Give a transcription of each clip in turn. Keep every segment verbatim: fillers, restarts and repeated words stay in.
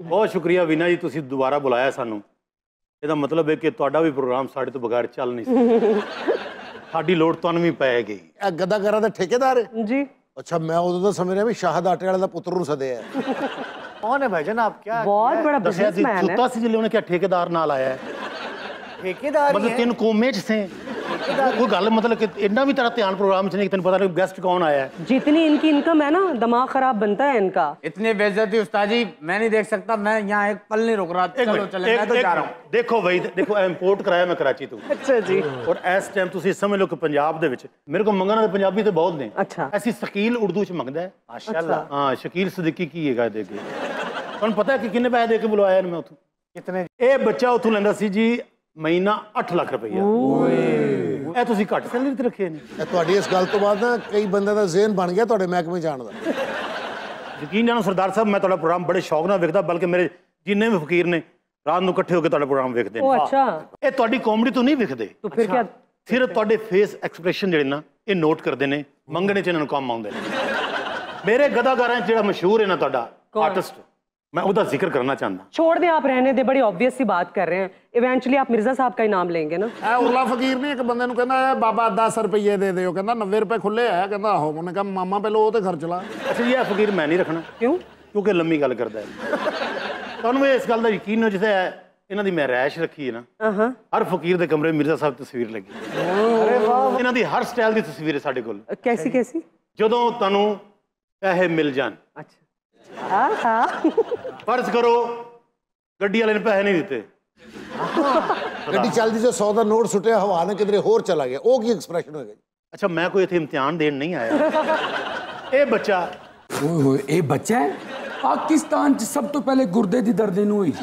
बहुत शुक्रिया वीना जी, तुसीं दोबारा बुलाया सानू। ਇਹਦਾ ਮਤਲਬ ਹੈ ਕਿ ਤੁਹਾਡਾ ਵੀ ਪ੍ਰੋਗਰਾਮ ਸਾਡੇ ਤੋਂ ਬਗੈਰ ਚੱਲ ਨਹੀਂ ਸਕਦਾ। ਸਾਡੀ ਲੋੜ ਤੁਹਾਨੂੰ ਵੀ ਪਏਗੀ। ਇਹ ਗਦਾਕਾਰਾਂ ਦਾ ਠੇਕੇਦਾਰ ਹੈ जी। ਅੱਛਾ, ਮੈਂ ਉਦੋਂ ਤਾਂ ਸਮਝ ਰਿਹਾ ਵੀ ਸ਼ਾਹਦ ਆਟੇ ਵਾਲੇ ਦਾ ਪੁੱਤਰ ਨੂੰ ਸਦਿਆ ਹੈ। कौन है भाईजान आप? क्या बहुत बड़ा ਦੱਸਿਆ ਸੀ बिजनेसमैन है। ਸੁੱਤਾ ਸੀ ਜਿਲੇ ਉਹਨੇ ਕਿਹਾ ਠੇਕੇਦਾਰ ਨਾਲ ਆਇਆ ਹੈ। ठेकेदार ही मतलब है? तीन कोमे च थे कोई गल, मतलब कि इतना भी तेरा ध्यान प्रोग्राम च नहीं, तेन पता नहीं गेस्ट कौन आया है। जितनी इनकी इनकम है ना, दिमाग खराब बनता है इनका। इतनी बेइज्जती उस्ताद जी मैं नहीं देख सकता, मैं यहाँ एक पल नहीं रुक रहा। एक चलो मिनट, चले, एक- मैं तो एक जा रहा मिनट। हूँ। देखो भाई, देखो इंपोर्ट कराया मैं कराची तो, अच्छा जी। और इस टाइम तुम समझ लो कि पंजाब दे विच मेरे को मंगना पंजाबी तो बहुत ने। अच्छा। ऐसी शकील उर्दू च मंगदा है माशाल्लाह। हाँ, शकील सदीकी की है दे के तुहानू पता है कि किन्ने पैसे दे के बुलवाया मैं उथों? कितने? ਇਹ ਬੱਚਾ ਉਥੋਂ ਲੈਂਦਾ ਸੀ ਜੀ ਮਹੀਨਾ ਅੱਠ ਲੱਖ ਰੁਪਈਆ। ਇਹ ਤੁਸੀਂ ਘੱਟ ਸੈਲਰੀ ਤੇ ਰੱਖੇ ਨੇ। ਇਹ ਤੁਹਾਡੀ ਇਸ ਗੱਲ ਤੋਂ ਬਾਅਦ ਨਾ ਕਈ ਬੰਦਿਆਂ ਦਾ ਜ਼ਿਹਨ ਬਣ ਗਿਆ ਤੁਹਾਡੇ ਮਹਿਕਮੇ ਜਾਣ ਦਾ। ਯਕੀਨ ਜਾਣੋ ਸਰਦਾਰ ਸਾਹਿਬ, ਮੈਂ ਤੁਹਾਡਾ ਪ੍ਰੋਗਰਾਮ ਬੜੇ ਸ਼ੌਕ ਨਾਲ ਵੇਖਦਾ, ਬਲਕਿ ਮੇਰੇ ਜਿੰਨੇ ਵੀ ਫਕੀਰ ਨੇ ਰਾਤ ਨੂੰ ਇਕੱਠੇ ਹੋ ਕੇ ਤੁਹਾਡਾ ਪ੍ਰੋਗਰਾਮ ਵੇਖਦੇ ओ ਨੇ। अच्छा, ਇਹ ਤੁਹਾਡੀ ਕਾਮੇਡੀ ਤੋਂ ਨਹੀਂ ਵੇਖਦੇ, तो फिर क्या? ਸਿਰਫ ਤੁਹਾਡੇ ਫੇਸ ਐਕਸਪ੍ਰੈਸ਼ਨ ਜਿਹੜੇ ਨਾ ਇਹ ਨੋਟ ਕਰਦੇ ਨੇ, ਮੰਗਣੇ ਚ ਇਹਨਾਂ ਨੂੰ ਕੰਮ ਆਉਂਦੇ ਨੇ। ਮੇਰੇ ਗਦਾਕਾਰਾਂ ਚ ਜਿਹੜਾ ਮਸ਼ਹੂਰ ਹੈ ਨਾ ਤੁਹਾਡਾ ਆਰਟਿਸਟ, मैं उसका जिक्र करना चाहता। छोड़ दें आप, रहने दे, बड़ी ऑब्वियस सी बात कर रहे हैं। इवेंचुअली आप मिर्जा साहब का ही नाम लेंगे ना। ਇਹ ਉਰਲਾ ਫਕੀਰ ਨੇ ਇੱਕ ਬੰਦੇ ਨੂੰ ਕਹਿੰਦਾ ਬਾਬਾ ਦਸ ਰੁਪਏ ਦੇ ਦਿਓ, ਕਹਿੰਦਾ ਨੱਬੇ ਰੁਪਏ ਖੁੱਲੇ ਆ, ਕਹਿੰਦਾ ਆਹੋ। ਉਹਨੇ ਕਹਾ ਮਾਮਾ ਪਹਿਲਾਂ ਉਹ ਤੇ ਖਰਚ ਲਾ। अच्छा जी, फकीर मैं नहीं रखना। क्यों? क्योंकि लंबी गल करता है। तुहानू इस गल का यकीन हो जिसे इन्हां दी मैं रैश रखी है ना, हाँ। हर फकीर दे कमरे मिर्जा साहब तस्वीर लगी। अरे वाह। इन्हां दी हर स्टाइल दी तस्वीर है साडे कोल। कैसी कैसी? जदों तुहानू पैसे मिल जान, अच्छा। हाँ हाँ। फर्ज करो गड्डी वाले ने पैसे नहीं दिते, ਗੱਡੀ ਚੱਲਦੀ ਸੀ, ਸੌ ਦਾ ਨੋਟ ਸੁੱਟਿਆ ਹਵਾ ਨੇ ਕਿਧਰੇ ਹੋਰ ਚਲਾ ਗਿਆ, ਉਹ ਕੀ ਐਕਸਪ੍ਰੈਸ਼ਨ ਹੋਏਗਾ? अच्छा मैं कोई इत्थे इम्तिहान देन नहीं आया। ये बच्चा ओए होए, ये बच्चा है पाकिस्तान च सब तो पहले गुर्दे दी दर्द इनू हुई।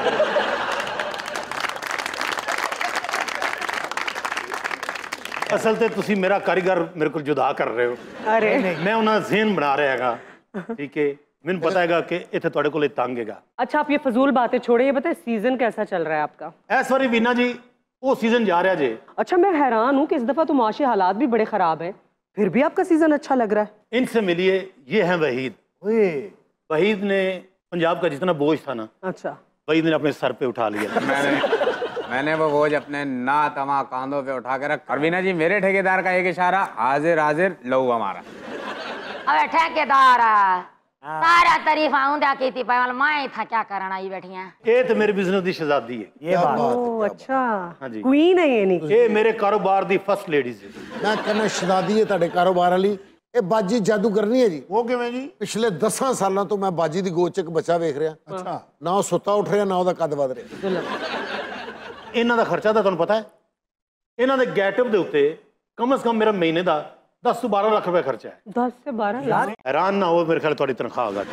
असल ते तुसी मेरा कारीगर मेरे को जुदा कर रहे हो। अरे मैं उन्हें ज़हन बना रहा हैगा, ठीक है। मैंने पता हैगा कि इत्थे तुहाडे कोल तंग हैगा। अच्छा, आप ये फजूल बातें छोड़े, ये बताए सीजन कैसा चल रहा है आपका? इस बारी वीना जी वो सीजन जा रहा जे। अच्छा, मैं हैरान हूँ कि इस दफा तो माशी हालात भी बड़े खराब हैं, फिर भी आपका सीजन अच्छा लग रहा है। इनसे मिलिए, ये हैं वहीद। वहीद ने पंजाब का जितना बोझ था ना, अच्छा, वहीद ने अपने सर पे उठा लिया। मैंने मैंने वो बोझ अपने ना तमा कांधों पे उठा के रख। अरविंदा जी, मेरे ठेकेदार का एक इशारा, हाजिर हाजिर लहू हमारा। अबे ठेकेदार सारा तारीफ आऊंदा की थी पर मैं था क्या करना ये बैठियां। ये तो मेरे बिजनेस दी शहजादी है। ये बात ओह अच्छा, हाँ जी। क्वीन है ये नहीं? ये मेरे कारोबार दी फर्स्ट लेडीज है। ਮੈਂ ਕਹਿੰਦਾ ਸ਼ਹਜ਼ਾਦੀ ਹੈ ਤੁਹਾਡੇ ਕਾਰੋਬਾਰ ਵਾਲੀ। ਇਹ ਬਾਜੀ ਜਾਦੂ ਕਰਨੀ ਹੈ ਜੀ। ਉਹ ਕਿਵੇਂ ਜੀ? ਪਿਛਲੇ ਦਸਾਂ ਸਾਲਾਂ ਤੋਂ ਮੈਂ ਬਾਜੀ ਦੀ ਗੋਦ 'ਚ ਇੱਕ ਬੱਚਾ ਵੇਖ ਰਿਹਾ। ਅੱਛਾ। ਨਾ ਉਹ ਸੁੱਤਾ ਉੱਠ ਰਿਹਾ, ਨਾ ਉਹਦਾ ਕੱਦ ਵਧ ਰਿਹਾ। ਇਹਨਾਂ ਦਾ ਖਰਚਾ ਤਾਂ ਤੁਹਾਨੂੰ ਪਤਾ ਹੈ, ਇਹਨਾਂ ਦੇ ਗੈਟਅਪ ਦੇ ਉੱਤੇ ਕਮ ਸੇ ਕਮ ਮੇਰਾ ਮਹੀਨੇ ਦਾ दस ਤੋਂ बारह ਲੱਖ ਰੁਪਏ ਖਰਚਾ ਹੈ। दस से बारह लाख? हैरान ना हो, मेरे ख्याल ਤੁਹਾਡੀ ਤਨਖਾਹ ਘੱਟ।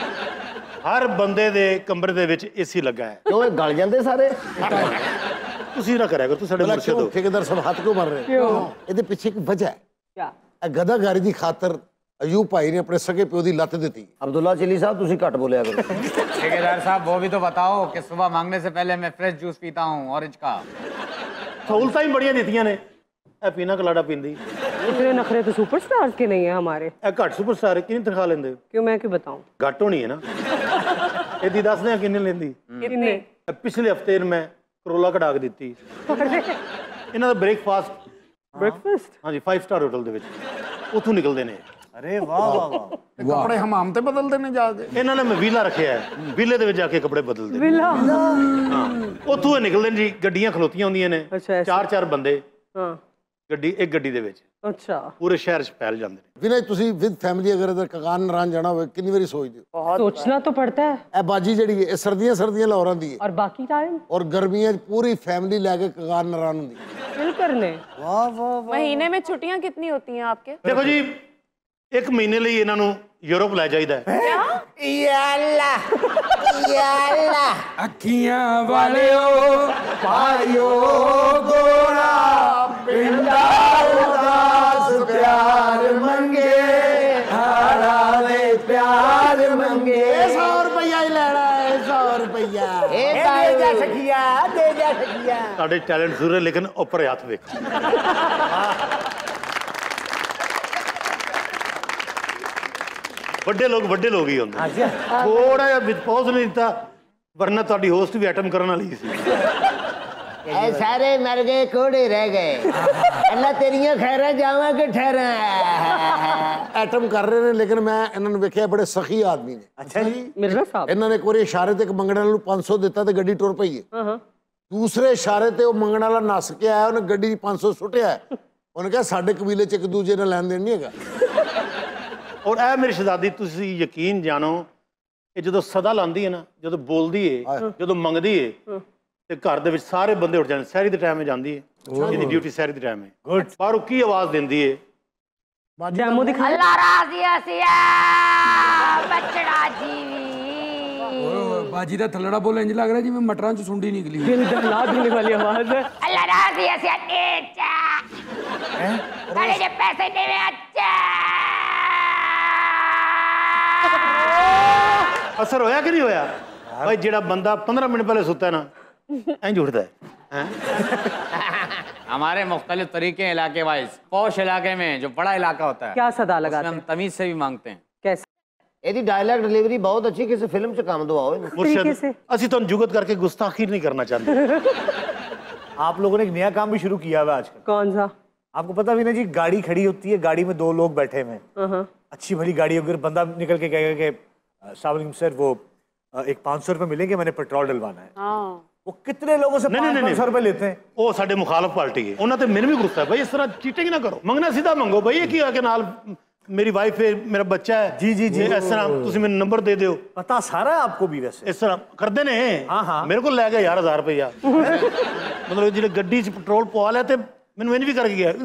ਹਰ ਬੰਦੇ ਦੇ ਕਮਰੇ ਦੇ ਵਿੱਚ ਏਸੀ ਲੱਗਾ ਹੈ। क्यों गल जाते सारे? ਤੁਸੀਂ ਨਾ ਕਰਿਆ ਕਰੋ, ਤੁਸੀਂ ਸਾਡੇ ਮੁਰਸ਼ਿਦ ਹੋ। ਠੇਕੇਦਾਰ ਸਾਹਿਬ ਹੱਥ ਕਿਉਂ ਮਾਰ ਰਹੇ? क्यों? ਇਹਦੇ ਪਿੱਛੇ ਇੱਕ ਵਜ੍ਹਾ ਹੈ। क्या? ਇਹ ਗਦਾਗਾਰੀ ਦੀ ਖਾਤਰ ਅਯੂਬ ਭਾਈ ਨੇ ਆਪਣੇ ਸਕੇ ਪਿਓ ਦੀ ਲੱਤ ਦਿੱਤੀ। अब्दुल्ला चिली साहब तुसी घट बोलिया करो। ठेकेदार साहब वो भी तो बताओ कि सुबह मांगने से पहले मैं फ्रेश जूस पीता हूँ ऑरेंज का। सहूलतां ही बड़ियां ਦਿੱਤੀਆਂ ਨੇ। ਇਹ ਪੀਣਾ ਕਲਾੜਾ ਪੀਂਦੀ। इतने नखरे तो सुपरस्टार्स के नहीं है हमारे। ਇਹ ਘੱਟ ਸੁਪਰਸਟਾਰ ਕਿੰਨੀ ਤਨਖਾਹ ਲੈਂਦੇ ਹੋ? क्यों, मैं क्यों बताऊं? ਘੱਟ ਹੋਣੀ ਹੈ ਨਾ। ਇਹਦੀ ਦੱਸਦੇ ਆ ਕਿੰਨੇ ਲੈਂਦੀ। कितने? ਇਹ ਪਿਛਲੇ ਹਫਤੇ ਮੈਂ ਕਰੋਲਾ ਕਢਾ ਕੇ ਦਿੱਤੀ। ਇਹਨਾਂ ਦਾ ਬ੍ਰੇਕਫਾਸਟ ब्रेकफास्ट? ਹਾਂਜੀ ਫਾਈਵ ਸਟਾਰ ਹੋਟਲ ਦੇ ਵਿੱਚ ਉੱਥੋਂ ਨਿਕਲਦੇ ਨੇ। अरे वाह वाह वाह। ਕੱਪੜੇ ਹਮਾਮ ਤੇ ਬਦਲਦੇ ਨੇ ਜਾ ਕੇ। ਇਹਨਾਂ ਨੇ ਮੈਂ ਵੀਲਾ ਰੱਖਿਆ ਹੈ, ਵੀਲੇ ਦੇ ਵਿੱਚ ਜਾ ਕੇ ਕੱਪੜੇ ਬਦਲਦੇ ਨੇ। विला? ਹਾਂ, ਉੱਥੋਂ ਇਹ ਨਿਕਲਦੇ ਨੇ ਜੀ। ਗੱਡੀਆਂ ਖਲੋਤੀਆਂ ਹੁੰਦੀਆਂ ਨੇ, ਅੱਛਾ, ਐਸੇ। ਚਾਰ ਚਾਰ ਬੰਦੇ हाँ। ਗੱਡੀ ਇੱਕ ਗੱਡੀ ਦੇ ਵਿੱਚ अच्छा, ਪੂਰੇ ਸ਼ਹਿਰ 'ਚ ਫੈਲ ਜਾਂਦੇ ਨੇ। ਵਿਨय ਤੁਸੀਂ ਵਿਦ ਫੈਮਿਲੀ ਅਗਰ ਇਧਰ ਕਕਾਨ ਨਰਾਨ ਜਾਣਾ ਹੋਵੇ ਕਿੰਨੀ ਵਾਰੀ ਸੋਚਦੇ ਹੋ? सोचना तो पड़ता है। ਇਹ ਬਾਜੀ ਜਿਹੜੀ ਹੈ ਇਹ ਸਰਦੀਆਂ ਸਰਦੀਆਂ ਲਾਹੌਰਾਂ ਦੀ ਹੈ और बाकी टाइम ਔਰ ਗਰਮੀਆਂ 'ਚ ਪੂਰੀ ਫੈਮਿਲੀ ਲੈ ਕੇ ਕਕਾਨ ਨਰਾਨ ਹੁੰਦੀ ਹੈ। चिल करने। वाह वाह वाह। महीने में छुट्टियां कितनी होती हैं आपके? ਦੇਖੋ ਜੀ, ਇੱਕ ਮਹੀਨੇ ਲਈ ਇਹਨਾਂ ਨੂੰ यूरोप लै जाइदा है। अखियां वालियो पारियो गोरा पिंडा उदास प्यार मंगे हारा दे प्यार मंगे। सौ रुपया ही लेना है, सौ रुपया दे जा सकिया, दे जा सकिया। साडे टैलेंट जरूर है लेकिन ऊपर हाथ वेख। ਵੱਡੇ ਲੋਕ ਵੱਡੇ ਲੋਕ ਹੀ ਹੁੰਦੇ। ਥੋੜਾ ਜਿਹਾ ਵਿਦ ਪੌਜ਼ ਨਹੀਂ ਦਿੱਤਾ वरना ਤੁਹਾਡੀ ਹੋਸਟ ਵੀ ਐਟਮ ਕਰਨ ਵਾਲੀ ਸੀ ए सारे मर गए कोड़े रह गए अल्लाह तेरियां खैरा जावा के ठहरा ਐਟਮ ਕਰ ਰਹੇ ਨੇ ਲੇਕਿਨ ਮੈਂ ਇਹਨਾਂ ਨੂੰ ਵੇਖਿਆ ਬੜੇ ਸਖੀ ਆਦਮੀ ਨੇ। अच्छा जी मिर्जा साहब। ਇਹਨਾਂ ਨੇ ਇੱਕ ਵਾਰੀ ਇਸ਼ਾਰੇ ਤੇ ਇੱਕ ਮੰਗਣ ਵਾਲੇ ਨੂੰ ਪੰਜ ਸੌ ਦਿੱਤਾ ਤੇ ਗੱਡੀ ਟੁਰ ਪਈ ਹੈ। हाँ हाँ। ਦੂਸਰੇ ਇਸ਼ਾਰੇ ਤੇ ਉਹ ਮੰਗਣ ਵਾਲਾ ਨੱਸ ਕੇ ਆਇਆ, ਉਹਨੇ ਗੱਡੀ 'ਚ ਪੰਜ ਸੌ ਸੁੱਟਿਆ। ਉਹਨੇ ਕਿਹਾ ਸਾਡੇ ਕਬੀਲੇ 'ਚ ਇੱਕ ਦੂਜੇ ਨਾਲ ਲੈਣ ਦੇਣ ਨਹੀਂ ਹੈਗਾ। ਔਰ ਇਹ ਮੇਰੀ ਸ਼ਹਜ਼ਾਦੀ ਤੁਸੀਂ ਯਕੀਨ ਜਾਣੋ ਇਹ ਜਦੋਂ ਸਦਾ ਲਾਉਂਦੀ ਹੈ ਨਾ, ਜਦੋਂ ਬੋਲਦੀ ਹੈ, ਜਦੋਂ ਮੰਗਦੀ ਹੈ ਤੇ ਘਰ ਦੇ ਵਿੱਚ ਸਾਰੇ ਬੰਦੇ ਉੱਠ ਜਾਂਦੇ। ਸਹਿਰੀ ਦੇ ਟਾਈਮ 'ਤੇ ਜਾਂਦੀ ਹੈ, ਇਹਦੀ ਡਿਊਟੀ ਸਹਿਰੀ ਦੇ ਟਾਈਮ ਹੈ। ਗੁੱਡ। ਪਰ ਉਹ ਕੀ ਆਵਾਜ਼ ਦਿੰਦੀ ਹੈ? डेमो दिखा। अल्लाह राजी हसिया बचड़ा जीवी बाजी का थलड़ा बोल इंज लग रहा है जिवें मटरां चों सुंडी निकली। दिल दहला देने वाली आवाज है। अल्लाह राजी हसिया नीचा बड़े जे पैसे देवे अच्छा असर होया कि नहीं होया? भाई जेड़ा बंदा पंद्रह मिनट पहले सुता है ना इंज उठता है, हैं? हमारे मुख्तलिफ तरीके इलाके वाइज। पौश इलाके में जो बड़ा इलाका होता है क्या सदा उसमें लगाते हम हैं? तमीज से भी मांगते हैं। कैसे? ਇਹਦੀ ਡਾਇਲੌਗ ਡਿਲੀਵਰੀ ਬਹੁਤ ਅੱਛੀ, ਕਿਸੇ ਫਿਲਮ 'ਚ ਕੰਮ ਦਵਾਓ ਇਹਨੂੰ। तरीके से। ਅਸੀਂ ਤੁਹਾਨੂੰ जुगत करके गुस्ताखी नहीं करना चाहते। आप लोगों ने एक नया काम भी शुरू किया हुआ है आजकल। कौन सा? आपको पता भी ना जी, गाड़ी खड़ी होती है, गाड़ी में दो लोग बैठे हुए हैं, अच्छी भली गाड़ी, अगर बंदा निकल के कहेगा कि साहब सर वो एक पाँच सौ रुपये मिलेंगे, मैंने पेट्रोल डलवाना है, वो कितने लोगों से पाँच सौ रुपये लेते हैं। वो साडे मुखालफ पार्टी है, उन्होंने तो मैंने भी गुस्सा है भाई, इस तरह चीटिंग ना करो, मंगना सीधा मंगो भाई। ये की के नाल मेरी वाइफ है, मेरा बच्चा है, जी जी जी, इस तरह तुम मैंने नंबर दे दो। पता सारा है आपको भी वैसे। इस तरह करते ने। हाँ हाँ। मेरे को लै गया यार हजार रुपया मतलब जो गड्डी च पेट्रोल पवा लिया तो मैंने इंज भी कर गया।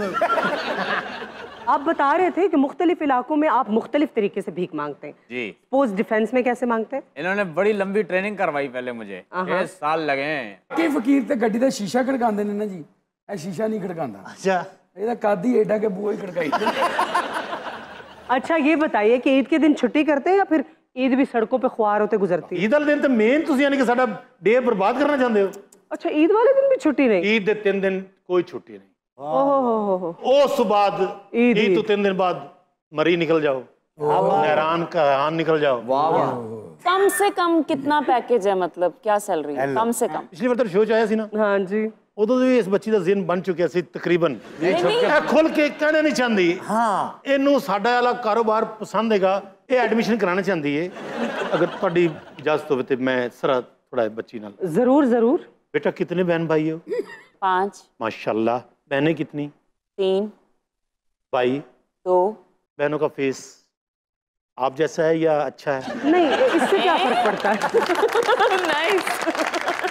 आप बता रहे थे कि मुख्तलिफ इलाकों में आप मुख्तलिफ तरीके से भीख मांगते हैं। जी। पोस्ट डिफेंस में कैसे मांगते हैं? इन्होंने बड़ी लंबी ट्रेनिंग करवाई पहले मुझे, छह साल लगे हैं। कि फकीर ते गड्डी दा शीशा खड़कांदे ने ना जी, ए शीशा नहीं खड़कांदा। अच्छा। ਇਹਦਾ ਕਾਦੀ ਏਡਾ के ਬੂਹਾ ਹੀ खड़काई। अच्छा ये बताइए कि ईद के दिन छुट्टी करते हैं या फिर ईद भी सड़कों पे ख्वार होते गुजरती है? ईद वाले दिन तो मेन तुम यानी कि साडा डे बर्बाद करना चाहते हो। अच्छा ईद वाले दिन भी छुट्टी नहीं? ईद के तीन दिन कोई छुट्टी नहीं। ओहो। उस बाद ईद ईद तो तीन दिन बाद मरी निकल जाओ, नहरान कहान निकल जाओ। कम से कम कितना पैकेज है, मतलब क्या सैलरी है कम से कम? पिछली बार तो शो च आया सी ना। हाँ जी। उदों भी इस बच्ची का जिन बन चुकिया सी तकरीबन। ਇਹ ਖੁੱਲ ਕੇ ਕਹਿਣਾ ਨਹੀਂ ਚਾਹੁੰਦੀ। हाँ। ਇਹਨੂੰ ਸਾਡਾ ਵਾਲਾ ਕਾਰੋਬਾਰ ਪਸੰਦ ਹੈਗਾ, ਇਹ ਐਡਮਿਸ਼ਨ ਕਰਾਉਣਾ ਚਾਹੁੰਦੀ ਹੈ। अगर ਤੁਹਾਡੀ इजाजत होवे तो मैं सरा थोड़ा बच्ची नाल। जरूर जरूर। बेटा कितने बहन भाई हो? पाँच। माशाल्लाह। बहनें कितनी? तीन। भाई? दो। बहनों का फेस आप जैसा है या अच्छा है? नहीं, इससे क्या फर्क पड़ता है? नाइस।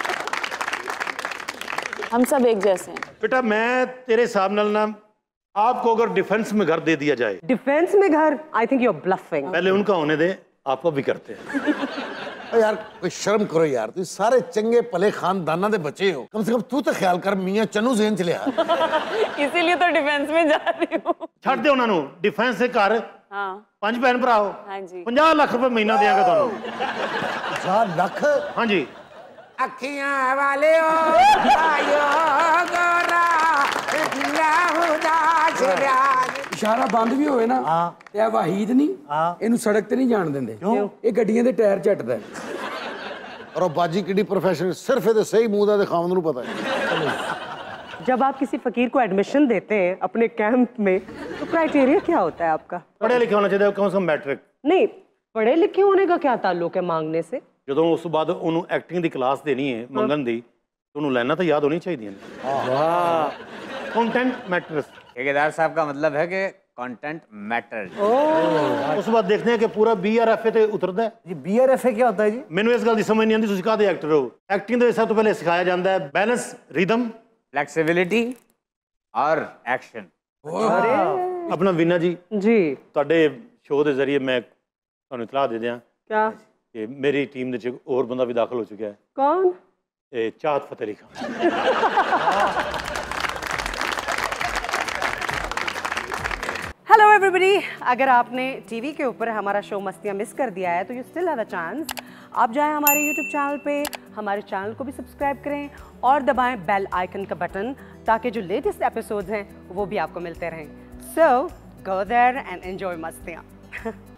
हम सब एक जैसे हैं। बेटा मैं तेरे हिसाब नाल ना, आपको अगर डिफेंस में घर दे दिया जाए। डिफेंस में घर? I think you are bluffing. पहले उनका होने दे, आपको भी करते हैं। ਓ ਯਾਰ ਕੋਈ ਸ਼ਰਮ ਕਰੋ ਯਾਰ, ਤੁਸੀਂ ਸਾਰੇ ਚੰਗੇ ਭਲੇ ਖਾਨਦਾਨਾਂ ਦੇ ਬੱਚੇ ਹੋ, ਕਮ ਸੇ ਕਮ ਤੂੰ ਤਾਂ ਖਿਆਲ ਕਰ ਮੀਆਂ ਚੰਨੂ ਜ਼ੇਨ ਚ ਲਿਆ। इसीलिए तो डिफेंस में जा रही हूँ। ਛੱਡ ਦਿਓ ਉਹਨਾਂ ਨੂੰ, ਡਿਫੈਂਸ ਦੇ ਘਰ हाँ ਪੰਜ ਭੈਣ ਭਰਾ ਹੋ। हाँ जी। ਪੰਜਾਹ ਲੱਖ ਰੁਪਏ ਮਹੀਨਾ ਦੇਵਾਂਗਾ ਤੁਹਾਨੂੰ। ਪੰਜਾਹ ਲੱਖ? ਹਾਂਜੀ। ਅੱਖੀਆਂ ਵਾਲਿਓ ਆਇਓ ਗੋਰਾ ਕਿਲਾ ਹੁਦਾ ਸਿਰਾ। ਇਸ਼ਾਰਾ ਬੰਦ ਵੀ ਹੋਵੇ ਨਾ ਤੇ ਇਹ ਵਾਹੀਦ ਨਹੀਂ, ਇਹਨੂੰ ਸੜਕ ਤੇ ਨਹੀਂ ਜਾਣ ਦਿੰਦੇ। ਇਹ ਗੱਡੀਆਂ ਦੇ ਟਾਇਰ ਝੱਟਦਾ। ਔਰ ਉਹ ਬਾਜੀ ਕਿਹੜੀ ਪ੍ਰੋਫੈਸ਼ਨਲ, ਸਿਰਫ ਇਹਦੇ ਸਹੀ ਮੂੰਹ ਦਾ ਦਿਖਾਉਣ ਨੂੰ ਪਤਾ ਹੈ। जब आप किसी फकीर को एडमिशन देते हैं अपने कैंप में तो क्राइटेरिया क्या होता है आपका? पढ़े लिखे होना चाहिए, कम से कम मैट्रिक। नहीं, पढ़े लिखे होने का क्या ताल्लुक है मांगने से? ਜਦੋਂ ਉਸ ਤੋਂ ਬਾਅਦ ਉਹਨੂੰ ਐਕਟਿੰਗ ਦੀ ਕਲਾਸ ਦੇਣੀ ਹੈ ਮੰਗਣ ਦੀ, ਉਹਨੂੰ ਲਾਈਨਾਂ ਤਾਂ ਯਾਦ ਹੋਣੀ ਚਾਹੀਦੀਆਂ ਨੇ। ਵਾਹ। Content matters. ठेकेदार साहब का मतलब है कि कंटेंट मैटर्स। ਉਸ ਤੋਂ ਬਾਅਦ ਦੇਖਦੇ ਹਾਂ ਕਿ ਪੂਰਾ ਬੀ ਆਰ ਐਫ ਏ ਤੇ ਉਤਰਦਾ ਹੈ। G B R F A क्या होता है जी? ਮੈਨੂੰ ਇਸ ਗੱਲ ਦੀ ਸਮਝ ਨਹੀਂ ਆਉਂਦੀ ਤੁਸੀਂ ਕਾਹਦੇ ਐਕਟਰ ਹੋ। ਐਕਟਿੰਗ ਦੇ ਸਭ ਤੋਂ ਪਹਿਲੇ ਸਿਖਾਇਆ ਜਾਂਦਾ ਹੈ ਬੈਲੈਂਸ, ਰਿਦਮ, फ्लैक्सिबिलिटी और एक्शन। ਆਪਣਾ ਵੀਨਾ ਜੀ जी ਤੁਹਾਡੇ ਸ਼ੋਅ ਦੇ ਜ਼ਰੀਏ ਮੈਂ ਤੁਹਾਨੂੰ ਇਤਲਾਹ ਦੇ ਦਿਆਂ क्या? ਕਿ ਮੇਰੀ ਟੀਮ ਦੇ ਵਿੱਚ ਹੋਰ ਬੰਦਾ ਵੀ ਦਾਖਲ ਹੋ ਚੁੱਕਿਆ ਹੈ। कौन? ਇਹ ਚਾਹਤ ਫਤਿਹ ਅਲੀ ਖਾਨ। हेलो एवरीबॉडी, अगर आपने टीवी के ऊपर हमारा शो मस्तियाँ मिस कर दिया है तो you still have a chance. आप जाएं हमारे यूट्यूब चैनल पे, हमारे चैनल को भी सब्सक्राइब करें और दबाएं बेल आइकन का बटन ताकि जो लेटेस्ट एपिसोड्स हैं वो भी आपको मिलते रहें। So go there and enjoy मस्तियाँ।